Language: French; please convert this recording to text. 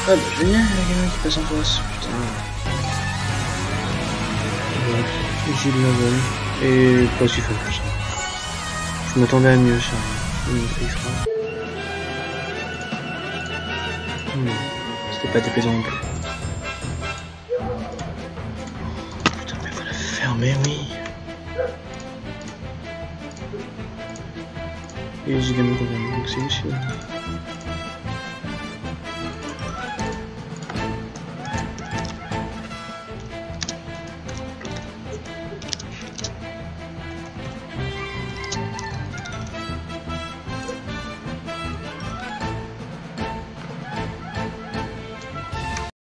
Ah bah génial, la gamin qui passe en face, putain. Ouais, j'ai de la bonne. Et pas si fun que ça. Je m'attendais à mieux, ça. Une free-fra. C'était pas déplaisant non plus. Putain, mais faut la fermer, oui. Et j'ai des mots quand même, donc c'est aussi.